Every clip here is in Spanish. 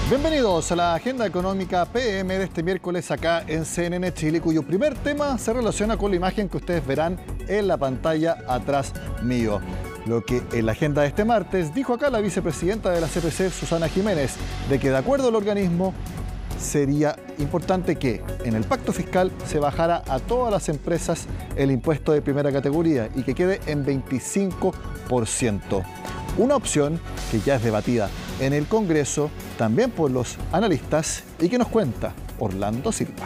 Bienvenidos a la Agenda Económica PM de este miércoles acá en CNN Chile, cuyo primer tema se relaciona con la imagen que ustedes verán en la pantalla atrás mío. Lo que en la agenda de este martes dijo acá la vicepresidenta de la CPC, Susana Jiménez, de que de acuerdo al organismo sería importante que en el pacto fiscal se bajara a todas las empresas el impuesto de primera categoría y que quede en 25%. Una opción que ya es debatida en el Congreso, también por los analistas, y que nos cuenta Orlando Silva.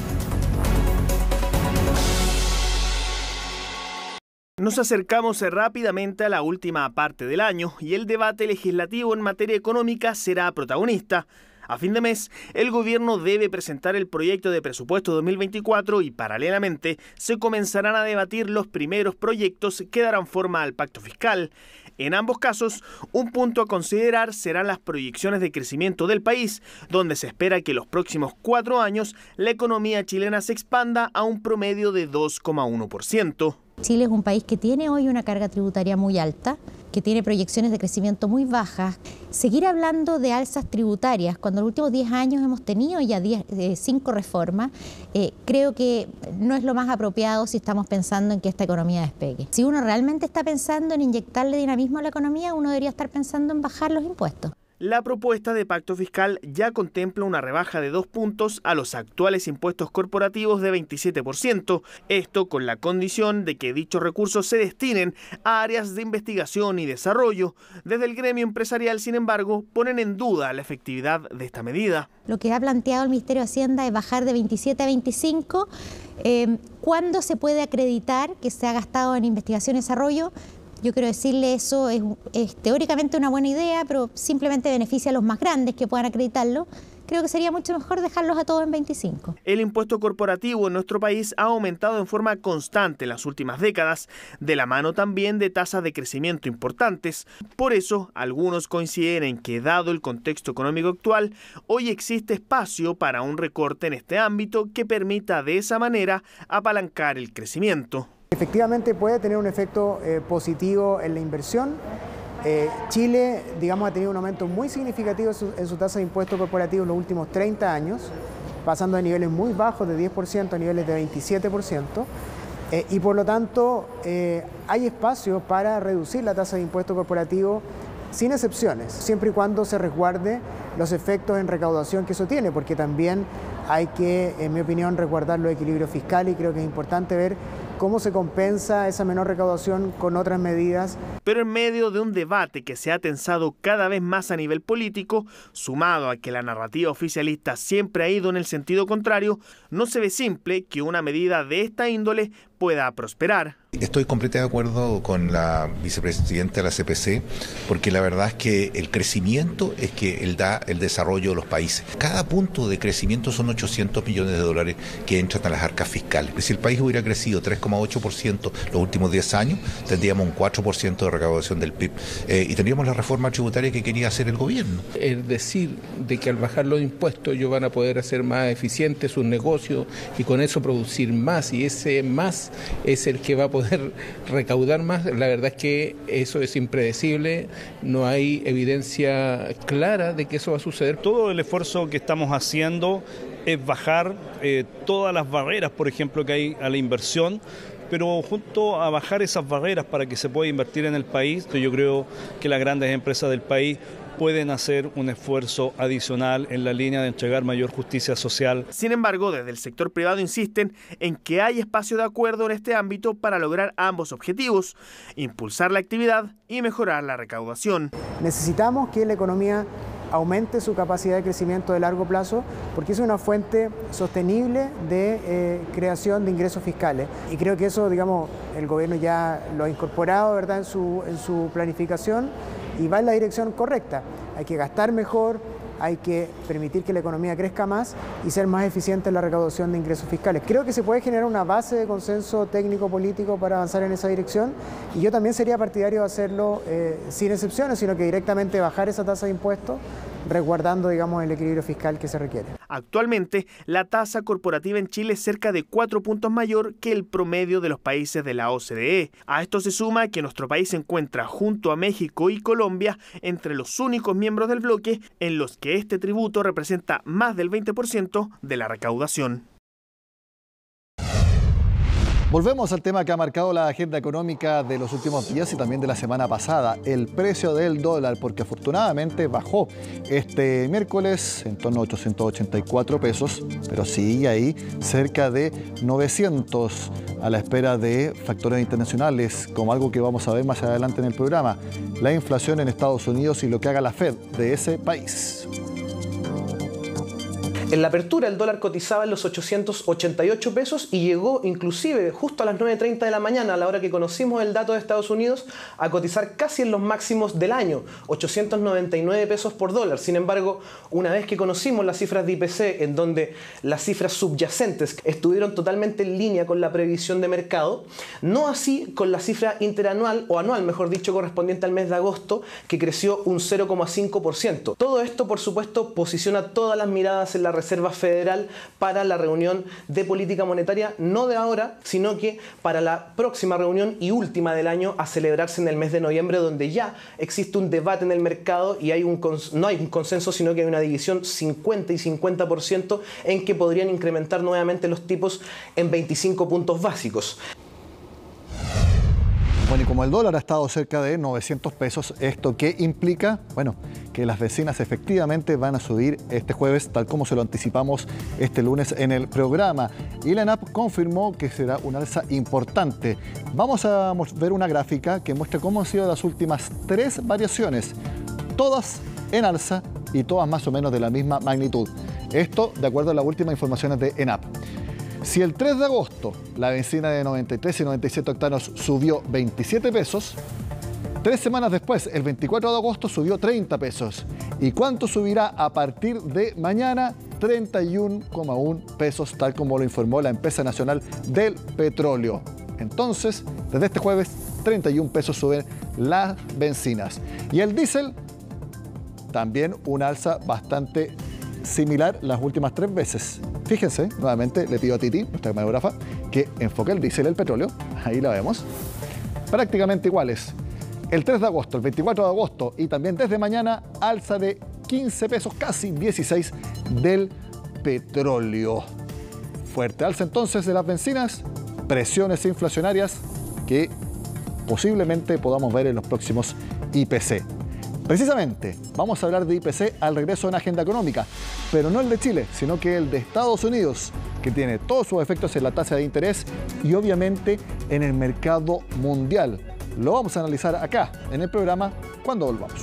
Nos acercamos rápidamente a la última parte del año y el debate legislativo en materia económica será protagonista. A fin de mes, el gobierno debe presentar el proyecto de presupuesto 2024 y paralelamente se comenzarán a debatir los primeros proyectos que darán forma al pacto fiscal. En ambos casos, un punto a considerar serán las proyecciones de crecimiento del país, donde se espera que los próximos 4 años la economía chilena se expanda a un promedio de 2,1%. Chile es un país que tiene hoy una carga tributaria muy alta, que tiene proyecciones de crecimiento muy bajas. Seguir hablando de alzas tributarias, cuando en los últimos 10 años hemos tenido ya 5 reformas, creo que no es lo más apropiado si estamos pensando en que esta economía despegue. Si uno realmente está pensando en inyectarle dinamismo a la economía, uno debería estar pensando en bajar los impuestos. La propuesta de pacto fiscal ya contempla una rebaja de 2 puntos a los actuales impuestos corporativos de 27%. Esto con la condición de que dichos recursos se destinen a áreas de investigación y desarrollo. Desde el gremio empresarial, sin embargo, ponen en duda la efectividad de esta medida. Lo que ha planteado el Ministerio de Hacienda es bajar de 27 a 25. ¿Cuándo se puede acreditar que se ha gastado en investigación y desarrollo? Yo quiero decirle, eso es teóricamente una buena idea, pero simplemente beneficia a los más grandes que puedan acreditarlo. Creo que sería mucho mejor dejarlos a todos en 25. El impuesto corporativo en nuestro país ha aumentado en forma constante en las últimas décadas, de la mano también de tasas de crecimiento importantes. Por eso, algunos coinciden en que, dado el contexto económico actual, hoy existe espacio para un recorte en este ámbito que permita de esa manera apalancar el crecimiento. Efectivamente puede tener un efecto positivo en la inversión. Chile, digamos, ha tenido un aumento muy significativo en su tasa de impuestos corporativos en los últimos 30 años, pasando de niveles muy bajos de 10% a niveles de 27%. Y por lo tanto hay espacio para reducir la tasa de impuesto corporativo sin excepciones, siempre y cuando se resguarde los efectos en recaudación que eso tiene, porque también hay que, en mi opinión, resguardar los equilibrios fiscales y creo que es importante ver cómo se compensa esa menor recaudación con otras medidas. Pero en medio de un debate que se ha tensado cada vez más a nivel político, sumado a que la narrativa oficialista siempre ha ido en el sentido contrario, no se ve simple que una medida de esta índole pueda prosperar. Estoy completamente de acuerdo con la vicepresidenta de la CPC, porque la verdad es que el crecimiento es que él da el desarrollo de los países. Cada punto de crecimiento son 800 millones de dólares que entran a las arcas fiscales. Si el país hubiera crecido 3,8% los últimos 10 años, tendríamos un 4% de recaudación del PIB y tendríamos la reforma tributaria que quería hacer el gobierno. Es decir, de que al bajar los impuestos ellos van a poder hacer más eficientes sus negocios y con eso producir más, y ese más es el que va a poder recaudar más. La verdad es que eso es impredecible, no hay evidencia clara de que eso va a suceder. Todo el esfuerzo que estamos haciendo es bajar todas las barreras, por ejemplo, que hay a la inversión, pero junto a bajar esas barreras para que se pueda invertir en el país, yo creo que las grandes empresas del país pueden hacer un esfuerzo adicional en la línea de entregar mayor justicia social. Sin embargo, desde el sector privado insisten en que hay espacio de acuerdo en este ámbito para lograr ambos objetivos: impulsar la actividad y mejorar la recaudación. Necesitamos que la economía aumente su capacidad de crecimiento de largo plazo, porque es una fuente sostenible de creación de ingresos fiscales. Y creo que eso, digamos, el gobierno ya lo ha incorporado, ¿verdad?, en su planificación, y va en la dirección correcta. Hay que gastar mejor, hay que permitir que la economía crezca más y ser más eficiente en la recaudación de ingresos fiscales. Creo que se puede generar una base de consenso técnico-político para avanzar en esa dirección, y yo también sería partidario de hacerlo sin excepciones, sino que directamente bajar esa tasa de impuestos resguardando, digamos, el equilibrio fiscal que se requiere. Actualmente, la tasa corporativa en Chile es cerca de 4 puntos mayor que el promedio de los países de la OCDE. A esto se suma que nuestro país se encuentra junto a México y Colombia entre los únicos miembros del bloque en los que este tributo representa más del 20% de la recaudación. Volvemos al tema que ha marcado la agenda económica de los últimos días y también de la semana pasada, el precio del dólar, porque afortunadamente bajó este miércoles en torno a 884 pesos, pero sigue ahí cerca de 900 a la espera de factores internacionales, como algo que vamos a ver más adelante en el programa, la inflación en Estados Unidos y lo que haga la Fed de ese país. En la apertura el dólar cotizaba en los 888 pesos y llegó inclusive justo a las 9:30 de la mañana, a la hora que conocimos el dato de Estados Unidos, a cotizar casi en los máximos del año, 899 pesos por dólar. Sin embargo, una vez que conocimos las cifras de IPC, en donde las cifras subyacentes estuvieron totalmente en línea con la previsión de mercado, no así con la cifra interanual, o anual, mejor dicho, correspondiente al mes de agosto, que creció un 0,5%. Todo esto, por supuesto, posiciona todas las miradas en la Reserva Federal para la reunión de política monetaria, no de ahora, sino que para la próxima reunión y última del año, a celebrarse en el mes de noviembre, donde ya existe un debate en el mercado y no hay un consenso, sino que hay una división 50 y 50% en que podrían incrementar nuevamente los tipos en 25 puntos básicos. Bueno, y como el dólar ha estado cerca de 900 pesos, ¿esto qué implica? Bueno, que las bencinas efectivamente van a subir este jueves, tal como se lo anticipamos este lunes en el programa. Y la ENAP confirmó que será un alza importante. Vamos a ver una gráfica que muestra cómo han sido las últimas 3 variaciones, todas en alza y todas más o menos de la misma magnitud. Esto de acuerdo a las últimas informaciones de ENAP. Si el 3 de agosto la bencina de 93 y 97 octanos subió 27 pesos, 3 semanas después, el 24 de agosto, subió 30 pesos. ¿Y cuánto subirá a partir de mañana? 31,1 pesos, tal como lo informó la Empresa Nacional del Petróleo. Entonces, desde este jueves, 31 pesos suben las bencinas. Y el diésel, también un alza bastante similar las últimas 3 veces. Fíjense, nuevamente le pido a Titi, nuestra camarógrafa, que enfoque el diésel y el petróleo. Ahí la vemos. Prácticamente iguales. El 3 de agosto, el 24 de agosto y también desde mañana, alza de 15 pesos, casi 16 del petróleo. Fuerte alza entonces de las bencinas, presiones inflacionarias que posiblemente podamos ver en los próximos IPC. Precisamente, vamos a hablar de IPC al regreso en Agenda Económica, pero no el de Chile, sino que el de Estados Unidos, que tiene todos sus efectos en la tasa de interés y obviamente en el mercado mundial. Lo vamos a analizar acá, en el programa, cuando volvamos.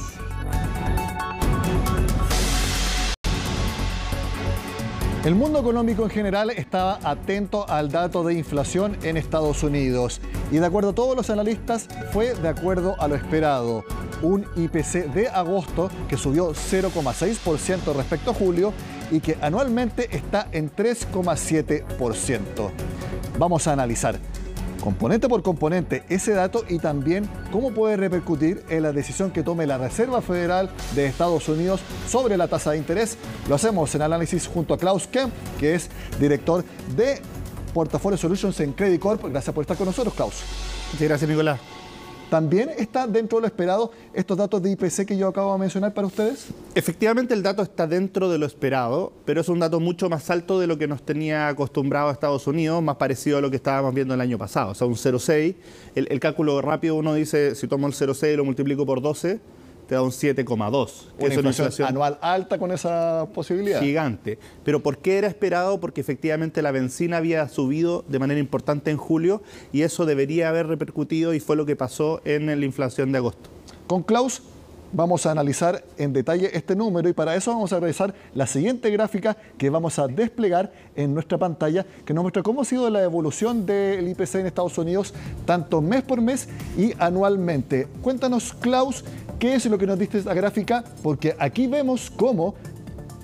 El mundo económico en general estaba atento al dato de inflación en Estados Unidos y de acuerdo a todos los analistas fue de acuerdo a lo esperado. Un IPC de agosto que subió 0,6% respecto a julio y que anualmente está en 3,7%. Vamos a analizar componente por componente ese dato y también cómo puede repercutir en la decisión que tome la Reserva Federal de Estados Unidos sobre la tasa de interés. Lo hacemos en análisis junto a Klaus Kemp, que es director de Portafolio Solutions en Credit Corp. Gracias por estar con nosotros, Klaus. Muchas gracias, Nicolás. ¿También está dentro de lo esperado estos datos de IPC que yo acabo de mencionar para ustedes? Efectivamente, el dato está dentro de lo esperado, pero es un dato mucho más alto de lo que nos tenía acostumbrado a Estados Unidos, más parecido a lo que estábamos viendo el año pasado. O sea, un 0,6. El cálculo rápido, uno dice, si tomo el 0,6 y lo multiplico por 12, te da un 7,2. Una inflación anual alta con esa posibilidad. Gigante. ¿Pero por qué era esperado? Porque efectivamente la bencina había subido de manera importante en julio y eso debería haber repercutido y fue lo que pasó en la inflación de agosto. Con Klaus vamos a analizar en detalle este número y para eso vamos a revisar la siguiente gráfica que vamos a desplegar en nuestra pantalla que nos muestra cómo ha sido la evolución del IPC en Estados Unidos tanto mes por mes y anualmente. Cuéntanos, Klaus, ¿qué es lo que nos diste esta gráfica? Porque aquí vemos cómo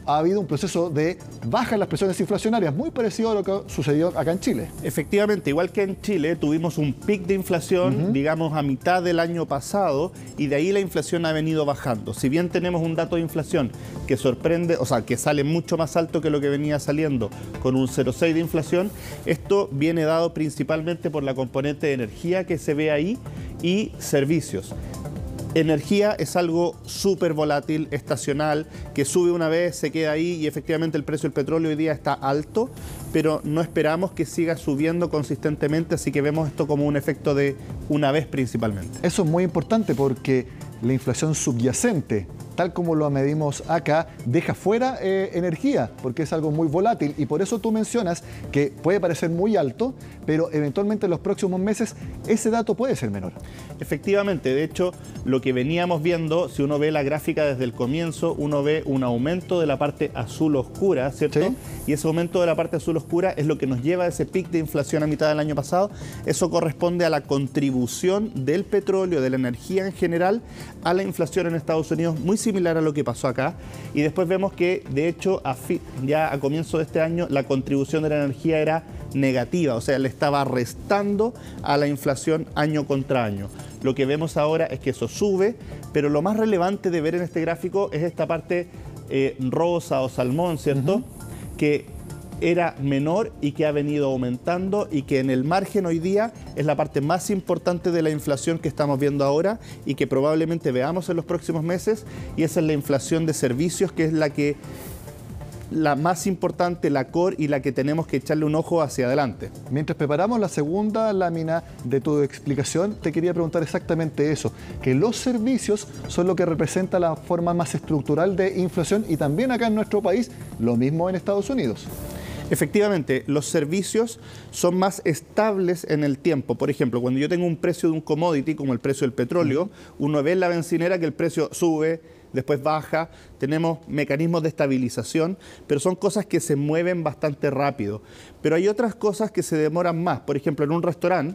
ha habido un proceso de baja en las presiones inflacionarias, muy parecido a lo que sucedió acá en Chile. Efectivamente, igual que en Chile, tuvimos un pic de inflación, digamos, a mitad del año pasado, y de ahí la inflación ha venido bajando. Si bien tenemos un dato de inflación que sorprende, o sea, que sale mucho más alto que lo que venía saliendo, con un 0,6 de inflación, esto viene dado principalmente por la componente de energía que se ve ahí y servicios. Energía es algo súper volátil, estacional, que sube una vez, se queda ahí, y efectivamente el precio del petróleo hoy día está alto, pero no esperamos que siga subiendo consistentemente, así que vemos esto como un efecto de una vez principalmente. Eso es muy importante porque la inflación subyacente, tal como lo medimos acá, deja fuera energía, porque es algo muy volátil, y por eso tú mencionas que puede parecer muy alto, pero eventualmente en los próximos meses ese dato puede ser menor. Efectivamente, de hecho, lo que veníamos viendo, si uno ve la gráfica desde el comienzo, uno ve un aumento de la parte azul oscura, ¿cierto? ¿Sí? Y ese aumento de la parte azul oscura es lo que nos lleva a ese pic de inflación a mitad del año pasado. Eso corresponde a la contribución del petróleo, de la energía en general, a la inflación en Estados Unidos, muy similar a lo que pasó acá. Y después vemos que, de hecho, ya a comienzo de este año, la contribución de la energía era negativa, o sea, le estaba restando a la inflación año contra año. Lo que vemos ahora es que eso sube, pero lo más relevante de ver en este gráfico es esta parte rosa o salmón, ¿cierto? Que era menor y que ha venido aumentando, y que en el margen hoy día es la parte más importante de la inflación que estamos viendo ahora y que probablemente veamos en los próximos meses, y esa es la inflación de servicios, que es la más importante, la core, y la que tenemos que echarle un ojo hacia adelante. Mientras preparamos la segunda lámina de tu explicación, te quería preguntar exactamente eso, que los servicios son lo que representa la forma más estructural de inflación, y también acá en nuestro país, lo mismo en Estados Unidos. Efectivamente, los servicios son más estables en el tiempo. Por ejemplo, cuando yo tengo un precio de un commodity, como el precio del petróleo, uno ve en la bencinera que el precio sube, después baja, tenemos mecanismos de estabilización, pero son cosas que se mueven bastante rápido. Pero hay otras cosas que se demoran más. Por ejemplo, en un restaurante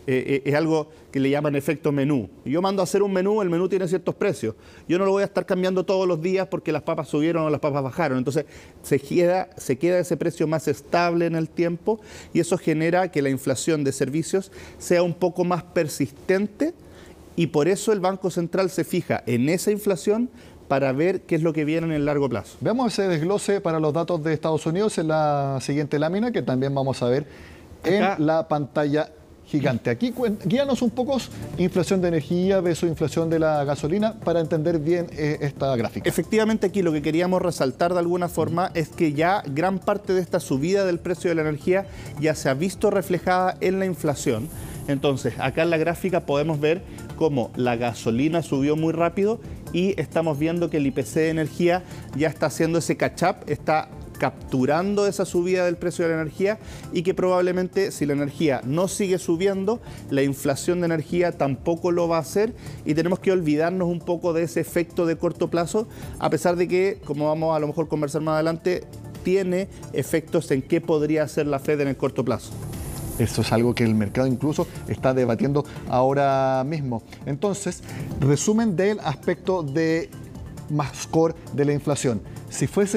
es algo que le llaman efecto menú. Yo mando a hacer un menú, el menú tiene ciertos precios. Yo no lo voy a estar cambiando todos los días porque las papas subieron o las papas bajaron. Entonces se queda ese precio más estable en el tiempo, y eso genera que la inflación de servicios sea un poco más persistente. Y por eso el Banco Central se fija en esa inflación para ver qué es lo que viene en el largo plazo. Veamos ese desglose para los datos de Estados Unidos en la siguiente lámina, que también vamos a ver acá en la pantalla gigante. Aquí guíanos un poco inflación de energía versus inflación de la gasolina para entender bien esta gráfica. Efectivamente, aquí lo que queríamos resaltar de alguna forma es que ya gran parte de esta subida del precio de la energía ya se ha visto reflejada en la inflación. Entonces, acá en la gráfica podemos ver cómo la gasolina subió muy rápido, y estamos viendo que el IPC de energía ya está haciendo ese catch-up, está capturando esa subida del precio de la energía, y que probablemente, si la energía no sigue subiendo, la inflación de energía tampoco lo va a hacer, y tenemos que olvidarnos un poco de ese efecto de corto plazo, a pesar de que, como vamos a lo mejor conversar más adelante, tiene efectos en qué podría hacer la Fed en el corto plazo. Eso es algo que el mercado incluso está debatiendo ahora mismo. Entonces, resumen del aspecto de más core de la inflación. Si fue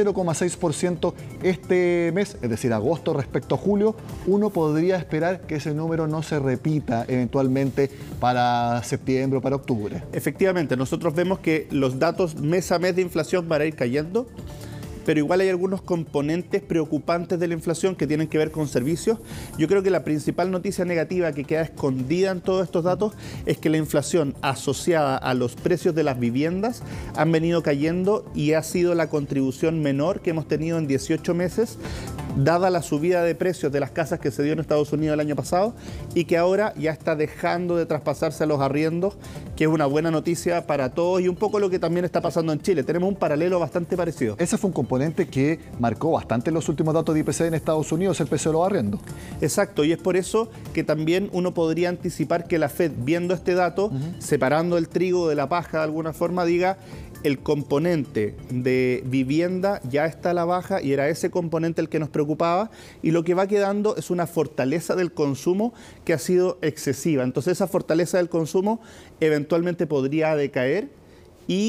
0,6% este mes, es decir, agosto respecto a julio, uno podría esperar que ese número no se repita eventualmente para septiembre o para octubre. Efectivamente, nosotros vemos que los datos mes a mes de inflación van a ir cayendo, pero igual hay algunos componentes preocupantes de la inflación que tienen que ver con servicios. Yo creo que la principal noticia negativa que queda escondida en todos estos datos es que la inflación asociada a los precios de las viviendas han venido cayendo, y ha sido la contribución menor que hemos tenido en 18 meses, dada la subida de precios de las casas que se dio en Estados Unidos el año pasado, y que ahora ya está dejando de traspasarse a los arriendos, que es una buena noticia para todos, y un poco lo que también está pasando en Chile. Tenemos un paralelo bastante parecido. Ese fue un componente que marcó bastante los últimos datos de IPC en Estados Unidos, el precio de los arriendos. Exacto, y es por eso que también uno podría anticipar que la Fed, viendo este dato, separando el trigo de la paja de alguna forma, diga: el componente de vivienda ya está a la baja, y era ese componente el que nos preocupaba, y lo que va quedando es una fortaleza del consumo que ha sido excesiva. Entonces esa fortaleza del consumo eventualmente podría decaer, y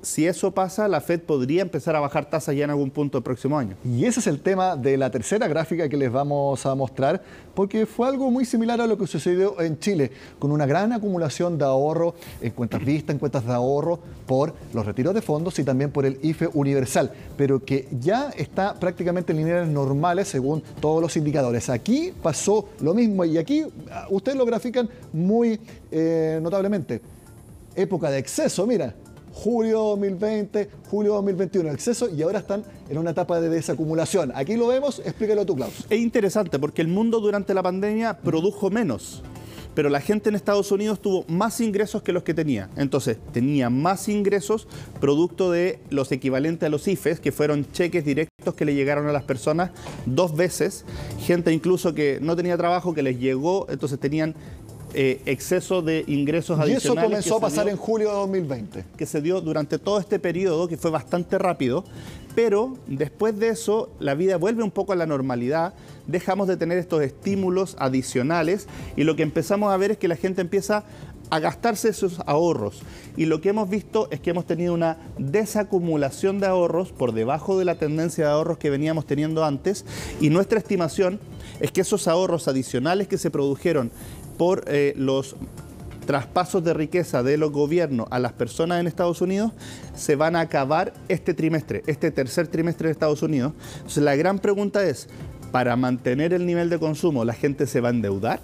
si eso pasa, la Fed podría empezar a bajar tasas ya en algún punto el próximo año. Y ese es el tema de la tercera gráfica que les vamos a mostrar, porque fue algo muy similar a lo que sucedió en Chile, con una gran acumulación de ahorro en cuentas vistas, en cuentas de ahorro, por los retiros de fondos y también por el IFE universal, pero que ya está prácticamente en niveles normales según todos los indicadores. Aquí pasó lo mismo y aquí ustedes lo grafican muy notablemente. Época de exceso, mira. Julio 2020, julio 2021, exceso, y ahora están en una etapa de desacumulación. Aquí lo vemos, explícalo tú, Klaus. Es interesante porque el mundo durante la pandemia produjo menos, pero la gente en Estados Unidos tuvo más ingresos que los que tenía. Entonces, tenía más ingresos producto de los equivalentes a los IFES, que fueron cheques directos que le llegaron a las personas 2 veces. Gente incluso que no tenía trabajo, que les llegó, entonces tenían exceso de ingresos adicionales. Y eso comenzó a pasar en julio de 2020. Que se dio durante todo este periodo, que fue bastante rápido, pero después de eso la vida vuelve un poco a la normalidad, dejamos de tener estos estímulos adicionales y lo que empezamos a ver es que la gente empieza a gastarse esos ahorros. Y lo que hemos visto es que hemos tenido una desacumulación de ahorros por debajo de la tendencia de ahorros que veníamos teniendo antes, y nuestra estimación es que esos ahorros adicionales que se produjeron por los traspasos de riqueza de los gobiernos a las personas en Estados Unidos se van a acabar este trimestre, este tercer trimestre de Estados Unidos. Entonces la gran pregunta es, ¿para mantener el nivel de consumo la gente se va a endeudar?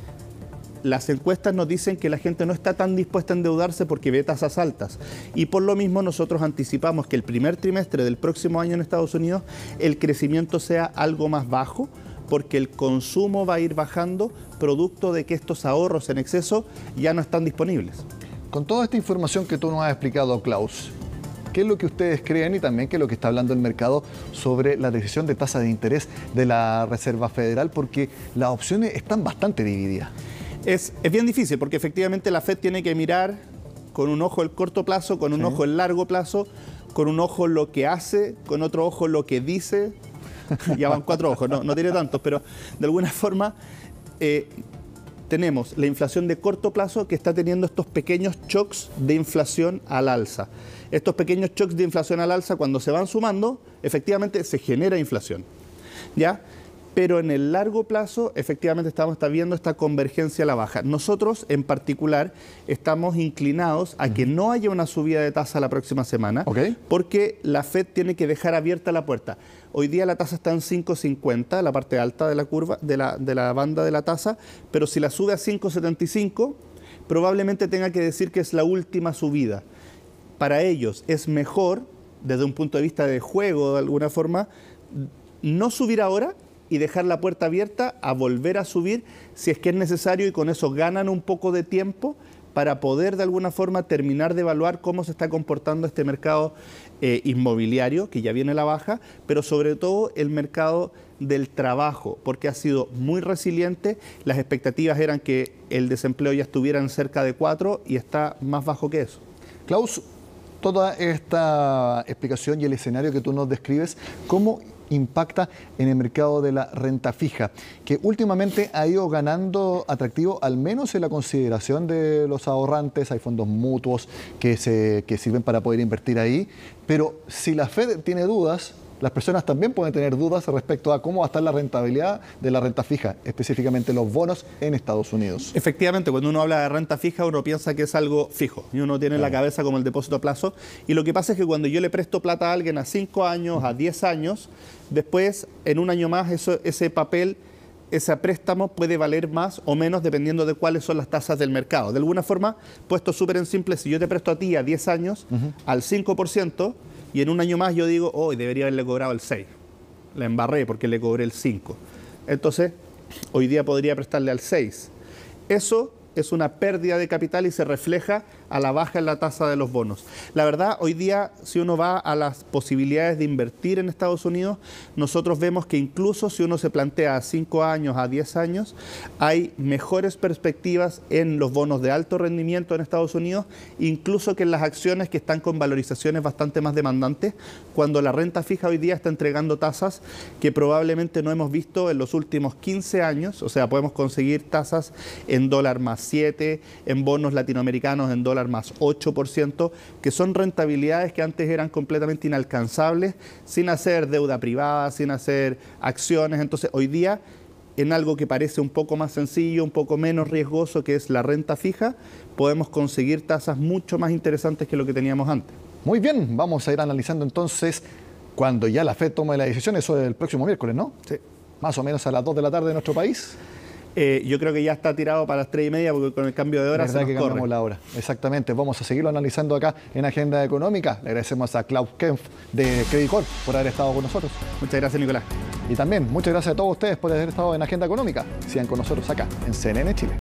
Las encuestas nos dicen que la gente no está tan dispuesta a endeudarse porque ve tasas altas, y por lo mismo nosotros anticipamos que el primer trimestre del próximo año en Estados Unidos el crecimiento sea algo más bajo, porque el consumo va a ir bajando producto de que estos ahorros en exceso ya no están disponibles. Con toda esta información que tú nos has explicado, Klaus, ¿qué es lo que ustedes creen y también qué es lo que está hablando el mercado sobre la decisión de tasa de interés de la Reserva Federal? Porque las opciones están bastante divididas. Es bien difícil porque efectivamente la Fed tiene que mirar con un ojo el corto plazo, con un ojo el largo plazo, con un ojo lo que hace, con otro ojo lo que dice. Ya van 4 ojos, no tiene tantos, pero de alguna forma tenemos la inflación de corto plazo que está teniendo estos pequeños shocks de inflación al alza. Estos pequeños shocks de inflación al alza, cuando se van sumando, efectivamente se genera inflación, ¿ya? Pero en el largo plazo, efectivamente estamos viendo esta convergencia a la baja. Nosotros, en particular, estamos inclinados a que no haya una subida de tasa la próxima semana, porque la Fed tiene que dejar abierta la puerta. Hoy día la tasa está en 5.50, la parte alta de la curva, de la banda de la tasa, pero si la sube a 5.75, probablemente tenga que decir que es la última subida. Para ellos es mejor, desde un punto de vista de juego, de alguna forma, no subir ahora y dejar la puerta abierta a volver a subir si es que es necesario, y con eso ganan un poco de tiempo para poder de alguna forma terminar de evaluar cómo se está comportando este mercado inmobiliario, que ya viene a la baja, pero sobre todo el mercado del trabajo, porque ha sido muy resiliente. Las expectativas eran que el desempleo ya estuviera en cerca de 4 y está más bajo que eso. Klaus, toda esta explicación y el escenario que tú nos describes, ¿cómo impacta en el mercado de la renta fija, que últimamente ha ido ganando atractivo, al menos en la consideración de los ahorrantes? Hay fondos mutuos que sirven para poder invertir ahí, pero si la Fed tiene dudas, las personas también pueden tener dudas respecto a cómo va a estar la rentabilidad de la renta fija, específicamente los bonos en Estados Unidos. Efectivamente, cuando uno habla de renta fija, uno piensa que es algo fijo y uno tiene en la cabeza como el depósito a plazo. Y lo que pasa es que cuando yo le presto plata a alguien a 5 años, a 10 años, después, en un año más, ese papel, ese préstamo puede valer más o menos dependiendo de cuáles son las tasas del mercado. De alguna forma, puesto súper en simple, si yo te presto a ti a 10 años al 5%, y en un año más yo digo, hoy debería haberle cobrado el 6. La embarré porque le cobré el 5. Entonces, hoy día podría prestarle al 6. Eso es una pérdida de capital y se refleja a la baja en la tasa de los bonos. La verdad, hoy día, si uno va a las posibilidades de invertir en Estados Unidos, nosotros vemos que incluso si uno se plantea a 5 años, a 10 años, hay mejores perspectivas en los bonos de alto rendimiento en Estados Unidos, incluso que en las acciones que están con valorizaciones bastante más demandantes, cuando la renta fija hoy día está entregando tasas que probablemente no hemos visto en los últimos 15 años, o sea, podemos conseguir tasas en $+7, en bonos latinoamericanos en $+8, dólar más 8%, que son rentabilidades que antes eran completamente inalcanzables, sin hacer deuda privada, sin hacer acciones. Entonces, hoy día, en algo que parece un poco más sencillo, un poco menos riesgoso, que es la renta fija, podemos conseguir tasas mucho más interesantes que lo que teníamos antes. Muy bien, vamos a ir analizando entonces cuando ya la FED tome la decisión, eso es el próximo miércoles, ¿no? Sí. Más o menos a las 2 de la tarde en nuestro país. Yo creo que ya está tirado para las 3:30 porque con el cambio de hora se nos que corre. cambiamos la hora. Exactamente. Vamos a seguirlo analizando acá en Agenda Económica. Le agradecemos a Klaus Kempf de Credit Corp por haber estado con nosotros. Muchas gracias, Nicolás. Y también muchas gracias a todos ustedes por haber estado en Agenda Económica. Sigan con nosotros acá en CNN Chile.